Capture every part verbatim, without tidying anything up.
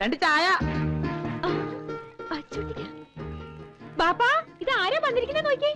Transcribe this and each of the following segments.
രണ്ട് ചായ. ബാപ്പാ ഇത് ആരാ വന്നിരിക്കുന്ന നോക്കി.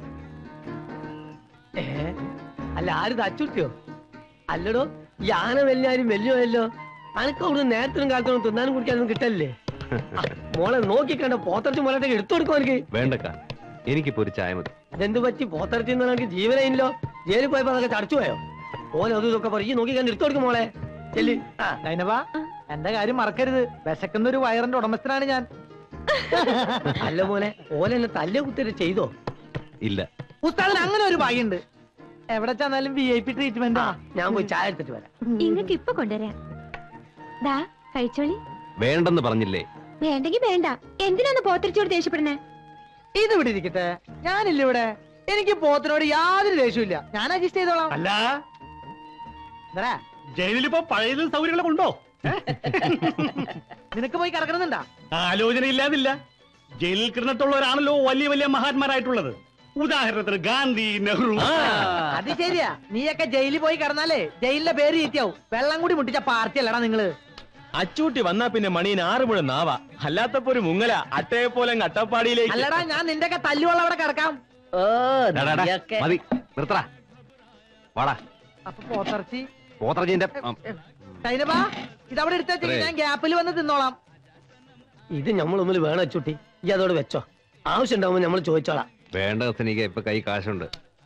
അല്ല ആരും അച്ചുട്ടിയോ? അല്ലടോ ഈ ആന വലിയാരും വലിയല്ലോ. അനക്ക് അവിടുന്ന് നേരത്തിനും കാലത്തിനും തിന്നാനും കുടിക്കാനൊന്നും കിട്ടല്ലേ? മോളെ നോക്കിക്കണ്ട പോത്തറച്ചി മോളത്തേക്ക് എടുത്തു കൊടുക്കും എനിക്ക്. വേണ്ടക്ക എനിക്കിപ്പോ ഒരു ചായ മതി. അതെന്ത് പറ്റി? പോത്തറച്ചി എനിക്ക് ജീവനയില്ലോ. ജയിലിൽ പോയപ്പോ അതൊക്കെ ചടച്ചു പോയോ? ഓനെ അതും ഇതൊക്കെ പറയും നോക്കിക്കണ്ട് എടുത്തു കൊടുക്കും മോളെ. ചെല്ലി. നൈനവാ എന്റെ കാര്യം മറക്കരുത്. വിശക്കുന്ന ഒരു വയറിന്റെ ഉടമസ്ഥനാണ് ഞാൻ. അല്ല മോനെ ഓലെ എന്നെ തല്ല് കുത്തിട്ട് ചെയ്തോ? ഇല്ല. ഉസ്താദിന് അങ്ങനെ ഒരു ഭാഗ്യമുണ്ട്. എവിടെ ചെന്നാലും വി ഐ പി ട്രീറ്റ്മെന്റ്. ഞാൻ പോയി ചായ എടുത്തിട്ട് വരാം. ഇങ്ങക്ക് ഇപ്പൊ കൊണ്ടുവരാം. ദാ കഴിച്ചോളി. വേണ്ടെന്ന് പറഞ്ഞില്ലേ? വേണ്ടെങ്കി വേണ്ട. എന്തിനാന്ന് പോത്തിരിച്ചോട് ദേഷ്യപ്പെടുന്നേ? ഇത് ഇവിടെ ഇരിക്കട്ടെ, ഞാനില്ല ഇവിടെ. എനിക്ക് പോത്തിനോട് യാതൊരു ദേഷ്യമില്ല. ഞാൻ അഡ്ജസ്റ്റ് ചെയ്തോളാം. അല്ല എന്താ ജയിലിലിപ്പോ പഴയതും സൗകര്യങ്ങളൊക്കെ ഉണ്ടോ? നിനക്ക് പോയി കിടക്കണമെന്നുണ്ടാ? ആലോചന ഇല്ലാതില്ല. ജയിലിൽ കിടന്നിട്ടുള്ളവരാണല്ലോ വലിയ വലിയ മഹാന്മാരായിട്ടുള്ളത്. ഉദാഹരണത്തിന് ഗാന്ധി, നെഹ്റു. അത് ശരിയാ. നീയൊക്കെ ജയിലിൽ പോയി കിടന്നാലേ ജയിലിന്റെ പേര് ചീത്തയാവും. വെള്ളം കൂടി മുട്ടിച്ച പാർട്ടി അല്ലടാ നിങ്ങള്. അച്ചൂട്ടി വന്നാ പിന്നെ മണീന് ആറ് മുഴം നാവ. അല്ലാത്തപ്പോ ഒരു മുങ്ങല അട്ടയെ പോലെ അട്ടപ്പാടിയിലേക്ക്. അല്ലടാ ഞാൻ നിന്റെ ഒക്കെ തല്ലുവെള്ളം അവിടെ കിടക്കാം. മതി നിർത്തടാ. വാടാ. അപ്പൊ പോത്തിറച്ചി പോത്തറച്ചിന്റെ സൈനബാ ഇതവിടെ എടുത്ത ഞാൻ ഗ്യാപ്പിൽ വന്ന് തിന്നോളാം. ഇത് നമ്മളൊന്നിൽ വേണം അച്ചൂട്ടി. ഈ അതോട് വെച്ചോ. ആവശ്യം ഉണ്ടാവുമ്പോ നമ്മൾ ചോദിച്ചോളാം. വേണ്ട എനിക്ക് ഇപ്പൊ കൈ കാശുണ്ട്.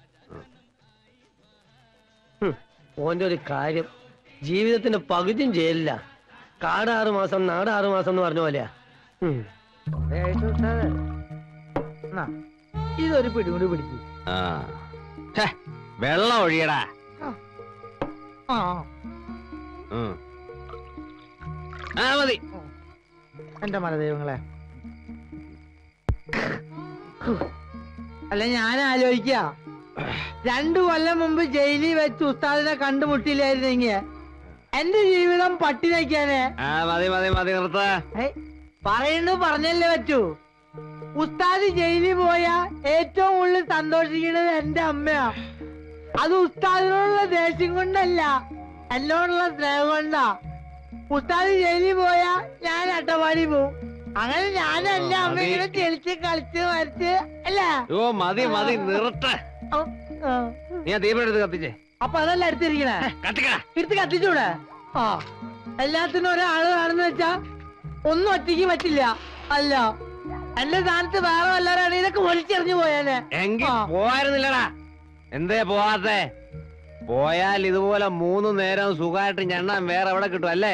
ഓന്റെ ഒരു കാര്യം ജീവിതത്തിന്റെ പകുതിയും ജയിലില്ല. കാട് ആറു മാസം നാട് ആറു മാസം എന്ന് പറഞ്ഞ പോലെയാ. ഇതൊരു പിടികൂടി പിടിക്കും. വെള്ളം ഒഴിയടാ. ആ മതി. എന്റെ മലദൈവങ്ങളെ. അല്ല ഞാൻ ആലോചിക്ക, രണ്ടു കൊല്ലം മുമ്പ് ജയിലിൽ വെച്ച് ഉസ്താദിനെ കണ്ടുമുട്ടില്ലായിരുന്നെങ്കിൽ എന്റെ ജീവിതം പട്ടിണിക്കാനെ. മതി മതി മതി നിർത്ത. പറയുന്നു പറഞ്ഞല്ലേ പറ്റൂ. ഉസ്താദ് ജയിലിൽ പോയാ ഏറ്റവും കൂടുതൽ സന്തോഷിക്കുന്നത് എന്റെ അമ്മയാ. അത് ഉസ്താദിനോടുള്ള ദേഷ്യം കൊണ്ടല്ല, എന്നോടുള്ള സ്നേഹം കൊണ്ടാ. ഉസ്താദ് ജയിലിൽ പോയാ ഞാൻ അട്ടപ്പാടി പോവും. അങ്ങനെ ഞാൻ എന്റെ അമ്മ ഇങ്ങനെ ചെളിച്ച് കളിച്ച് വരച്ച് അല്ലേ. ഓ മതി മതി നിർത്ത. നീ ദീപം എടുത്ത് കത്തിച്ചേ. അപ്പൊ അതല്ല എടുത്തിരിക്കണേ. എടുത്ത് കത്തിച്ചൂടെ? ആ എല്ലാത്തിനും ഒരാള് കാണുന്ന വെച്ചാ ഒന്നും ഒറ്റയ്ക്ക് പറ്റില്ല. അല്ല എന്റെ സ്ഥാനത്ത് വേറെ വല്ലവരാണ് ഇതൊക്കെ ഒളിച്ചെറിഞ്ഞു പോയാലേ. എങ്കിൽ പോയായിരുന്നില്ലടാ. എന്തേ പോവാത്തെ? പോയാൽ ഇതുപോലെ മൂന്നു നേരം സുഖമായിട്ട് ഞണ്ണാൻ വേറെ എവിടെ കിട്ടും അല്ലേ?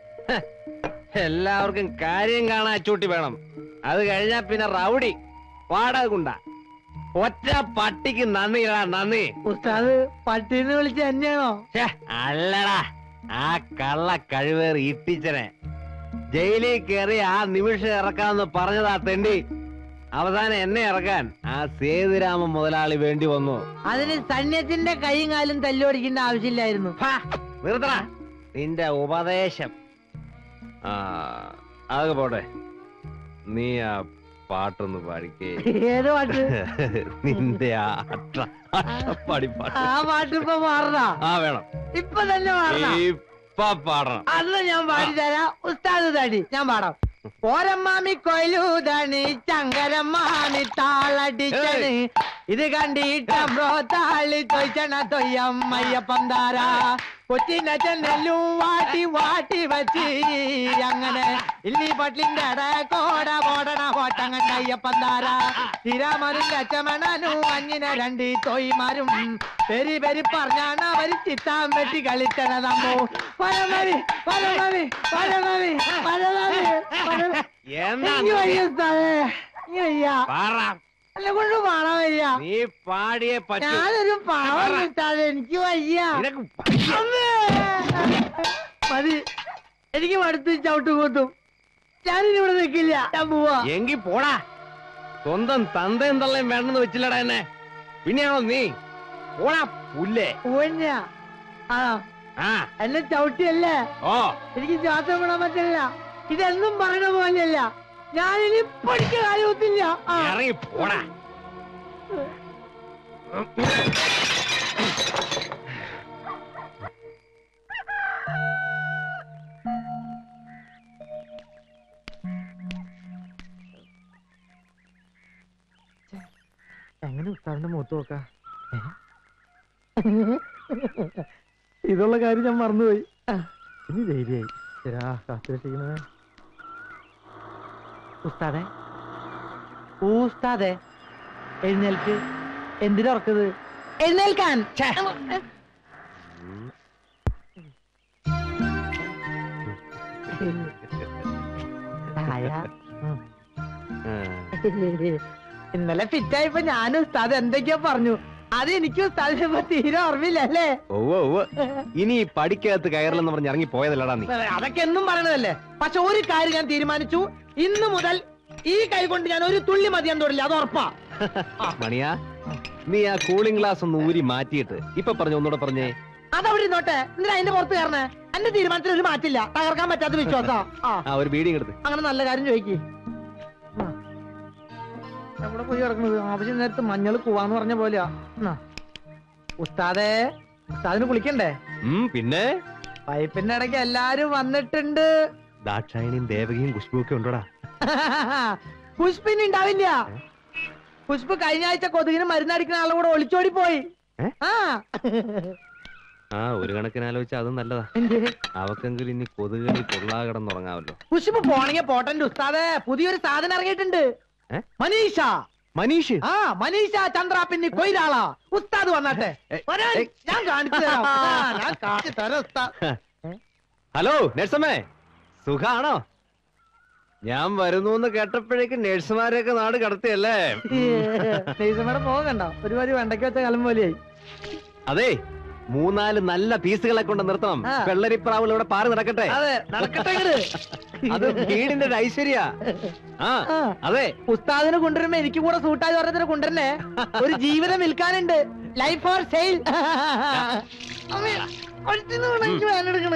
എല്ലാവർക്കും കാര്യം കാണാൻ അച്ചൂട്ടി വേണം. അത് കഴിഞ്ഞാ പിന്നെ റൗഡി വാടക കൊണ്ട. ഒറ്റ പട്ടിക്ക് നന്ദിടാ നന്ദി. ഉസ്താദ് പട്ടിന്ന് വിളിച്ച തന്നെയാണോ? അല്ലടാ, ആ കള്ള കഴിവേറി ഇട്ടിച്ചനെ ജയിലിൽ കയറി ആ നിമിഷം ഇറക്കാമെന്ന് പറഞ്ഞതാ തെണ്ടി. അവസാനം എന്നെ ഇറക്കാൻ ആ സേതുരാമൻ മുതലാളി വേണ്ടി വന്നു. അതിന് സൈന്യത്തിന്റെ കൈയും കാലും തല്ലുപടിക്കേണ്ട ആവശ്യമില്ലായിരുന്നു. നിർത്തടാ നിന്റെ ഉപദേശം. ആ അതൊക്കെ പോട്ടെ, നീ ആ പാട്ടൊന്ന് പാടിക്കേ. ഏത് പാട്ട്? നിന്റെ ആ അട്ടപ്പാടി പാട്ട്. ആ പാട്ട് ഇപ്പൊ പാടണ? ആ വേണം, ഇപ്പൊ തന്നെ പാടണം. ഇപ്പൊ പാടണം. അന്ന് ഞാൻ പാടിത്തരാം. ഉസ്താദ് തടി ഞാൻ പാടാം. ഓരമ്മാമി കൊയിലൂതണി ചങ്കരമ്മാമി താളടിച്ചണ് ഇത് കണ്ടിട്ട ബ്രോ താളി തൊയ്ച്ചണ തൊയ്യമ്മയ്യപ്പം താരാ കൊച്ചിനെ ചെന്നെല്ലും വാട്ടി വാട്ടി വച്ച് അങ്ങനെ ഇല്ലി പട്ടിന്റെ കോട പോടണ പോട്ടം കണ്ടയ്യപ്പം താരാ തിരാമനും ലച്ചമണനും അഞ്ഞിനെ രണ്ട് തൊയ്മാരും പെരി പെരി പറഞ്ഞാണ് അവര് ചിത്താൻ വെട്ടി കളിച്ചണതമ്മോ. പരമവി പരമവി പരമവി പരമവി എന്നെ കൊണ്ട് പാടാൻ വയ്യ. നീ പാടിയേ പറ്റൂ. ഞാനൊരു പാവം കിട്ടാതെ എനിക്ക് വയ്യ. മതി, എനിക്ക് മടുത്ത് ചവിട്ടും കൂത്തും. ഞാനിനി ഇവിടെ നിൽക്കില്ല, ഞാൻ പോവാ. എങ്കി പോടാ. സ്വന്തം തന്തയും തള്ളയും വേണമെന്ന് വെച്ചില്ലടാ എന്നെ. പിന്നെയാണോ നീ? പോടാ പുല്ലേ. പോവന്നെയാ? ആ ആ എന്നെ ചവിട്ടിയല്ലേ? ഓ എനിക്ക് ശ്വാസം വിടാൻ പറ്റില്ല. ഇതെന്നും പറയണ പോലെയല്ല. ഞാനിനി പഠിക്ക കാര്യത്തില്ല. ഇറങ്ങി പോടാ. എങ്ങനെ ഉസ്താദിന്റെ മുഖത്ത് നോക്ക? ഇതുള്ള കാര്യം ഞാൻ മറന്നുപോയി. ഇനി ധൈര്യമായി. ശരാ കാത്തിരക്ഷിക്കണേ. ഉസ്താദെ, ഉസ്താദെ എഴുന്നേൽക്ക്. എന്തിനാ ഉറക്കത്? എഴുന്നേൽക്കാൻ. ഇന്നലെ ഫിറ്റായപ്പോ ഞാനും ഉസ്താദ് എന്തൊക്കെയോ പറഞ്ഞു. അത് എനിക്ക് ഉസ്താദിനെ തീരെ ഓർമ്മയില്ല അല്ലേ? ഇനി പഠിക്കകത്ത് കയറില്ലെന്ന് പറഞ്ഞ് ഇറങ്ങി പോയതല്ലടാ നീ. അതൊക്കെ എന്നും പറയണതല്ലേ. പക്ഷെ ഒരു കാര്യം ഞാൻ തീരുമാനിച്ചു. ഇന്ന് മുതൽ ഈ കൈ കൊണ്ട് ഞാൻ ഒരു തുള്ളി മതിയാൻ തൊടില്ല. അത് ഉറപ്പാ. മണിയാ, നീ ആ കൂളിംഗ് ഗ്ലാസ് ഒന്ന് ഊരി മാറ്റിയിട്ട് ഇപ്പൊ പറഞ്ഞു ഒന്നുകൂടെ പറഞ്ഞേ. അതവിടെ നോട്ടെ. എന്തിനാ അതിന്റെ പുറത്ത് കയറണേ? എന്റെ തീരുമാനത്തിൽ ഒരു മാറ്റില്ല. തകർക്കാൻ പറ്റാത്ത വിശ്വാസാ. ആ ഒരു ബീഡിങ് എടുത്ത്. അങ്ങനെ നല്ല കാര്യം ചോദിക്ക്. എവിടെ പോയി കിടക്കുന്നത്? ആവശ്യം നേരത്ത് മഞ്ഞൾ കൂവാന്ന് പറഞ്ഞ പോലെയാ. ഉസ്താദേ, ഉസ്താദിന് കുളിക്കണ്ടേ? പിന്നെ പൈപ്പിന്റെ ഇടയ്ക്ക് എല്ലാരും വന്നിട്ടുണ്ട്. ദാക്ഷായണിയും ദേവകിയും ഖുശ്ബുവും ഒക്കെ ഉണ്ടോടാ? പുഷ്പിന് ഉണ്ടാവില്ല. പുഷ്പ് കഴിഞ്ഞ ആഴ്ച കൊതുകിന് മരുന്നടിക്കുന്ന ആളും കൂടെ ഒളിച്ചോടി പോയി. ആ ആ ഒരു കണക്കിന് ആലോചിച്ചാൽ അതും നല്ലതാ. അവക്കെങ്കിലും ഇനി കൊതുകുകളിൽ കൊള്ളാ കിടന്നുറങ്ങാമല്ലോ. പുഷ്പ് പോണെങ്കിൽ പോട്ടന്റെ ഉസ്താദേ, പുതിയൊരു സാധനം ഇറങ്ങിയിട്ടുണ്ട്. മനീഷ. മനീഷ്? ആ മനീഷ ചന്ദ്ര പിന്നെ കൊയിലാളാ. ഉസ്താദ് വന്നാട്ടെ. ഞാൻ കാണിച്ചു തരാം. ഞാൻ കാണിച്ചു തരാം ഉസ്താദ്. ഹലോ നഴ്സമ്മേ, സുഖാണോ? ഞാൻ വരുന്നു എന്ന് കേട്ടപ്പോഴേക്കും നഴ്സുമാരെയൊക്കെ നാട് കടത്തിയല്ലേ? നഴ്സുമാരെ പോകണ്ട. ഒരുപാട് വെണ്ടയ്ക്ക് വെച്ച കാലം പോലെയായി. അതെ, മൂന്നാല് നല്ല പീസുകളെ കൊണ്ട് നിർത്തണം. വെള്ളരിപ്രാവുകൾ ഇവിടെ പാറി നടക്കട്ടെ. അതെ, നടക്കട്ടെ. അത് വീടിന്റെ ഒരു ഐശ്വര്യ. ആ അതെ, ഉസ്താദിനെ കൊണ്ടുവരുമ്പോ എനിക്ക് കൂടെ സൂട്ടായി പറഞ്ഞതിനെ കൊണ്ടുവരണേ. ഒരു ജീവിതം വിൽക്കാനുണ്ട്. Life for sale. വേനെടുക്കണ്.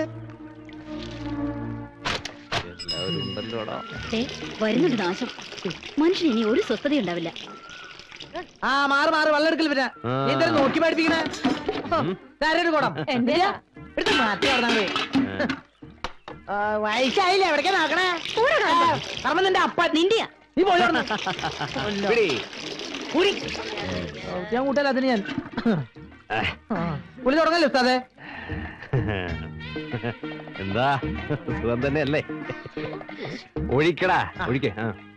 വരുന്നുണ്ട് നാശം. മനുഷ്യന് ഇനി ഒരു സ്വസ്ഥത ഉണ്ടാവില്ല. ആ മാറ് മാറ് വെള്ളം എടുക്കൽ. പിന്നെ നീ എന്തായാലും നോക്കി പഠിപ്പിക്കണേ. കുടം എന്തിനാ എടുത്ത് മാറ്റി നടന്നാ? വയസ്സായില്ലേ? എവിടേക്കാ നോക്കണേ? കർമ്മ നിന്റെ അപ്പ നിന്റെ. നീ പോയി ഞാൻ കൂട്ടല്ല അതിന്. ഞാൻ കുളി തുടങ്ങല്ലേ ഉസ്താദേ? എന്താ സുഖം തന്നെ അല്ലേ? ഒഴിക്കടാ, ഒഴിക്കേ.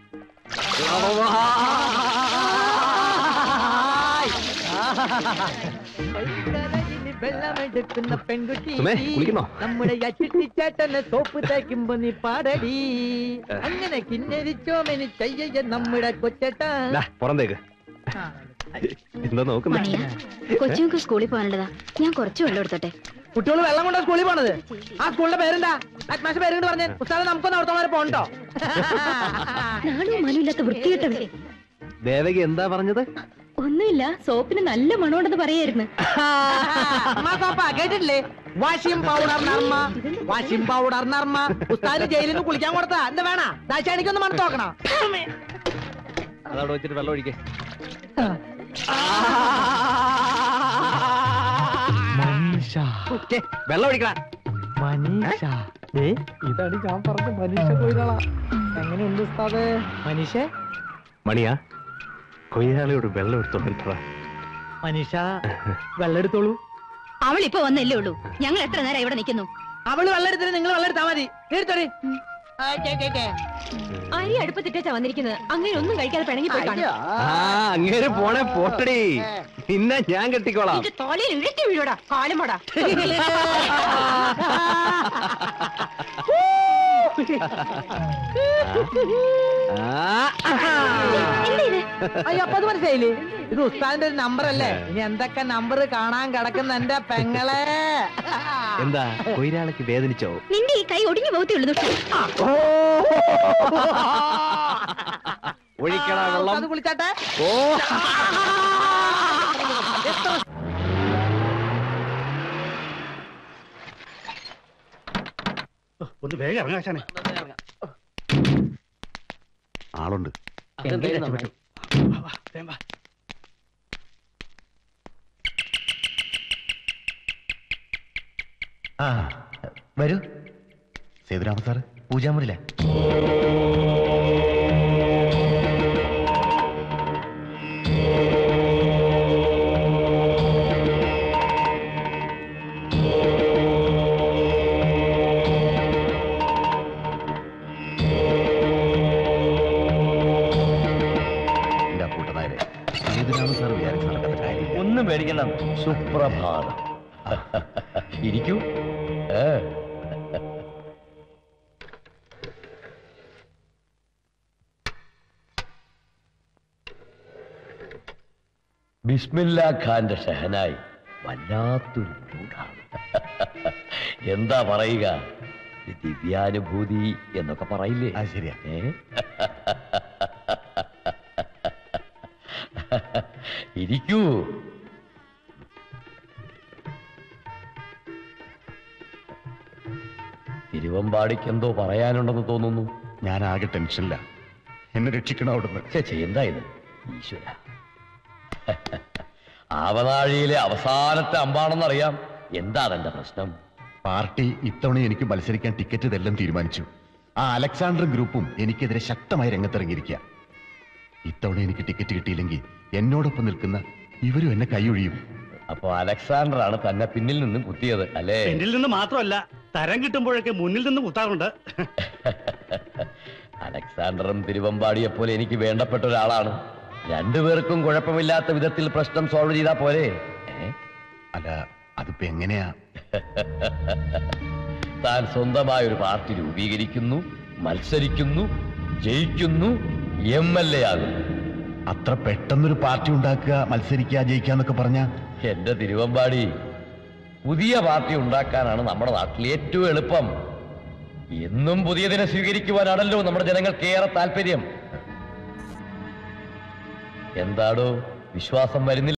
വെള്ളമെടുക്കുന്ന പെൺകുട്ടി കുളിക്കണോ? നമ്മുടെ ചേട്ടനെ സോപ്പ് തേക്കുമ്പോ നീ പാടടി. അങ്ങനെ കിന്നരിച്ചോമനി ചെയ്യ നമ്മുടെ കൊച്ചേട്ടാ. പുറന്തേക്ക് എന്താ നോക്കുന്നേ? കൊച്ചുങ്ങൾക്ക് സ്കൂളിൽ പോകാനുള്ളതാ. ഞാൻ കുറച്ച് വെള്ളം എടുത്തോട്ടെ. കുട്ടികൾ വെള്ളം കൊണ്ടാ സ്കൂളിൽ പോണത്. ആ സ്കൂളിന്റെ പേരെന്താ? അറ്റ്മാഷ് പേര് പറഞ്ഞേ. ഉസ്താദ് നമുക്കൊന്ന് അവിടത്തെ വരെ പോണ്ടോ? നാടും മനുമില്ലാത്ത വൃത്തികെട്ടവേ. ദേവകി എന്താ പറഞ്ഞത്? ഒന്നുമില്ല, സോപ്പിന് നല്ല മണമുണ്ടെന്ന് പറയായിരുന്നു. കേട്ടിട്ടില്ലേ? Washing powder Nirma, washing powder Nirma. ഉസ്താദിന് ജയിലിൽ നിന്ന് കുളിക്കാൻ കൊടുത്താ എന്താ വേണ? ദാശാണിക്കൊന്ന് മണത്ത് നോക്കണം. അതവിടെ വെച്ചിട്ട് വെള്ളം ഒഴിക്കേ. വെള്ളം ഒഴിക്കണ. മനീഷ, ഇതാണ് ഞാൻ പറഞ്ഞ മനീഷ കൊയിലാളാ. എങ്ങനെയുണ്ട് ഉസ്താദേ? മനീഷ മണിയാ, കൊയ്യാളിയോട് വെള്ളം എടുത്തോളൂ. മനീഷ വെള്ളം എടുത്തോളൂ. അവൾ ഇപ്പൊ വന്നല്ലേ ഉള്ളൂ. ഞങ്ങൾ എത്ര നേരം ഇവിടെ നിൽക്കുന്നു. അവള് വെള്ളം എടുത്തിട്ട് നിങ്ങൾ വെള്ളം എടുത്താ മതി. എടുത്തോടി. അരി അടുപ്പത്തിട്ടാ വന്നിരിക്കുന്നത്. അങ്ങനെ ഒന്നും കഴിക്കാതെ പിണങ്ങി പോയി കാണും. അങ്ങേര് പോണേ പോട്ടടി. പിന്നെ ഞാൻ കെട്ടിക്കോളാം. തോലയിൽ ഇഴക്കി വീഴോടാ കാലമോടാ. അയ്യോ, അപ്പൊ അത് മനസ്സിലായില്ലേ? ഇത് ഉസ്താദിന്റെ ഒരു നമ്പർ അല്ലേ? ഇനി എന്തൊക്കെ നമ്പർ കാണാൻ കിടക്കുന്ന എന്റെ പെങ്ങളെ. എന്താ കൊയിലാളിക്ക് വേദനിച്ചോ? നിന്റെ ഈ കൈ ഒടിഞ്ഞു പോകത്തേ ഉള്ളൂ. ഒഴിക്കണ വെള്ളം. അത് കുളിച്ചാട്ടെ. ഓ ഒന്ന് വേഗം ഇറങ്ങാശാനെ. ആളുണ്ട്. ആ വരൂ. സേതുരാമ സാറ് പൂജാമുറിയില്ല. എന്റെ കൂട്ടനായരെ സേതുരാമൻ സാർ വിചാരിച്ച് നടക്കുന്ന കാര്യം ഒന്നും പേടിക്കണ്ട. സുപ്രഭാതം. ഇരിക്കൂ. ഏ. ബിസ്മില്ലാ ഖാന്റെ ഷഹനായി വല്ലാത്തൊരു മൂടാണ്. എന്താ പറയുക, ഒരു ദിവ്യാനുഭൂതി എന്നൊക്കെ പറയില്ലേ? അത് ശരിയാ. ഏ? ഇരിക്കൂ. തിരുവമ്പാടിക്ക് എന്തോ പറയാനുണ്ടെന്ന് തോന്നുന്നു. ഞാൻ ആകെ ടെൻഷനില്ല. എന്നെ രക്ഷിക്കണം അവിടുന്ന്. ചേച്ചി എന്താ ഇത്? ഈശ്വര, ആവനാഴിയിലെ അവസാനത്തെ അമ്പാണെന്നറിയാം. എന്താ അതെന്റെ പ്രശ്നം? പാർട്ടി ഇത്തവണ എനിക്ക് മത്സരിക്കാൻ ടിക്കറ്റ് ഇതെല്ലാം തീരുമാനിച്ചു. ആ അലക്സാണ്ടർ ഗ്രൂപ്പും എനിക്കെതിരെ ശക്തമായി രംഗത്തിറങ്ങിയിരിക്കുക. ഇത്തവണ എനിക്ക് ടിക്കറ്റ് കിട്ടിയില്ലെങ്കിൽ എന്നോടൊപ്പം നിൽക്കുന്ന ഇവരും എന്നെ കൈയൊഴിയും. അപ്പൊ അലക്സാണ്ടർ ആണ് തന്നെ പിന്നിൽ നിന്നും കുത്തിയത് അല്ലേ? പിന്നിൽ നിന്ന് മാത്രമല്ല, തരം കിട്ടുമ്പോഴൊക്കെ മുന്നിൽ നിന്ന് കുത്താറുണ്ട്. അലക്സാണ്ടറും തിരുവമ്പാടിയെ പോലെ എനിക്ക് വേണ്ടപ്പെട്ട ഒരാളാണ്. രണ്ടുപേർക്കും കുഴപ്പമില്ലാത്ത വിധത്തിൽ പ്രശ്നം സോൾവ് ചെയ്താ പോരെ? അല്ല, അതിപ്പോ എങ്ങനെയാ? താൻ സ്വന്തമായ ഒരു പാർട്ടി രൂപീകരിക്കുന്നു, മത്സരിക്കുന്നു, ജയിക്കുന്നു, എം എൽ എ ആകുന്നു. അത്ര പെട്ടെന്നൊരു പാർട്ടി ഉണ്ടാക്കുക, മത്സരിക്കുക, ജയിക്കാന്നൊക്കെ പറഞ്ഞ എന്റെ തിരുവമ്പാടി, പുതിയ പാർട്ടി ഉണ്ടാക്കാനാണ് നമ്മുടെ നാട്ടിൽ ഏറ്റവും എളുപ്പം. എന്നും പുതിയതിനെ സ്വീകരിക്കുവാനാണല്ലോ നമ്മുടെ ജനങ്ങൾക്ക് ഏറെ താല്പര്യം. എന്താടോ വിശ്വാസം വരുന്നില്ല?